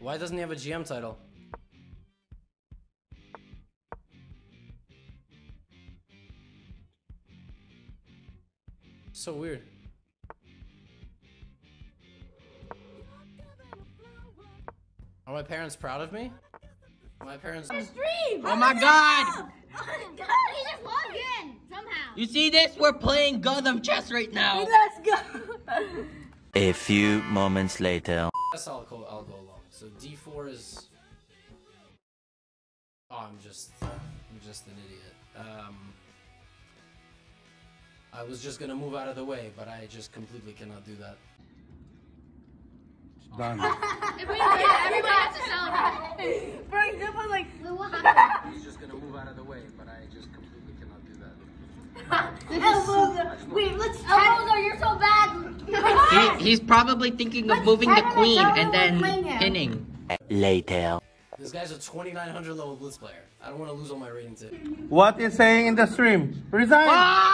Why doesn't he have a GM title? So weird. Are my parents proud of me? My parents. Oh my god! Oh my god, he just logged in somehow. You see this? We're playing Gothamchess right now. Let's go. A few moments later. Guess I'll go along. So D4 is. Oh, I'm just an idiot. I was just gonna move out of the way, but I just completely cannot do that. Done. Everybody has to celebrate. For example, like, what happened? I was just gonna move out of the way, but I just completely cannot do that. Wait, let's Elbows, you're so bad. He's probably thinking of moving the queen and then pinning. Later. This guy's a 2900 level blitz player. I don't want to lose all my rating to. What is saying in the stream? Resign! Ah!